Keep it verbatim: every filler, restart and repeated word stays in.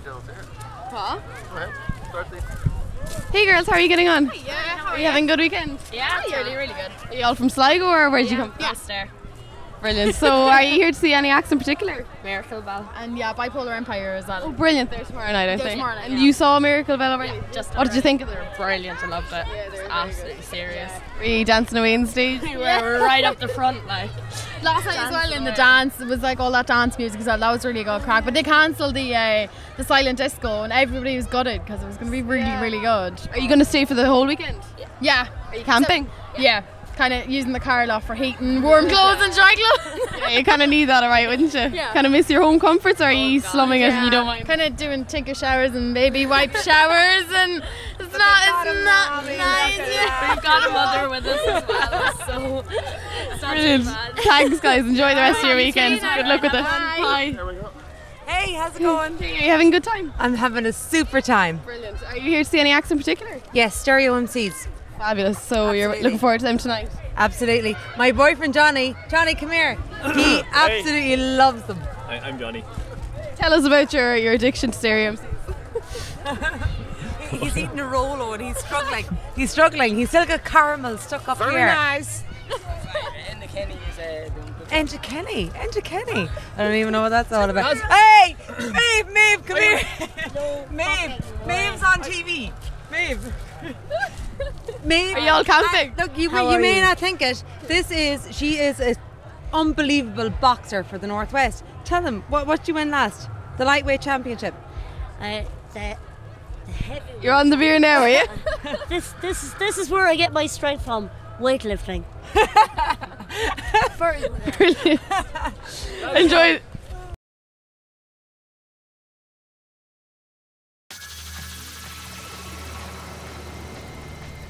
What? Hey girls, how are you getting on? Yeah, how Are you having a good weekend? Yeah, really, really good. Are you all from Sligo or where did you come from? Yes. Brilliant. So are you here to see any acts in particular? Miracle Bell. And yeah, Bipolar Empire as well. Oh, brilliant. They're tomorrow night, I They're think. tomorrow night, And yeah. you saw Miracle Bell already? Just What did you think of them? Brilliant, I loved it. Yeah, they're absolutely serious. Were you dancing away on stage? We were right up the front, like. Last night as well in the dance, it was like all that dance music as well. That was really good crack. But they cancelled the uh, the silent disco, and everybody was gutted because it was going to be really, Yeah. really good. Are you going to stay for the whole weekend? Yeah. Are you camping? Yeah. Kind of using the car lot for heating, warm clothes and dry clothes. Yeah, you kind of need that, alright, wouldn't you? Yeah. Kind of miss your home comforts, or are you slumming it and you don't mind? Kind of doing tinker showers and baby wipe showers, and it's not, it's not nice. We've got a mother with us as well, so it's not Brilliant. too bad. Thanks, guys. Enjoy the rest of your weekend. Bye. Good luck with it. Bye. Bye. Hey, how's it going? Are you having a good time? I'm having a super time. Brilliant. Are you here to see any acts in particular? Yes, Stereo M Cs. Fabulous. So you're Absolutely. looking forward to them tonight? Absolutely. My boyfriend Johnny, Johnny, come here. He absolutely loves them. Hi, I'm Johnny. Tell us about your, your addiction to stereo M Cs. He's eating a Rolo and he's struggling. He's struggling. He's still got caramel stuck up Very here. nice. Enda Kenny. Enda Kenny. I don't even know what that's all about. Hey! Maeve, Maeve, come here. Maeve. Maeve's on T V. Maeve. Maeve. Are you all camping? Look, you, How you are may you? not think it. This is, she is an unbelievable boxer for the Northwest. Tell them, what, what did you win last? The lightweight championship. Uh, the, the heavy. You're on the beer now, are you? This this is this is where I get my strength from. Weightlifting. Brilliant. Enjoy.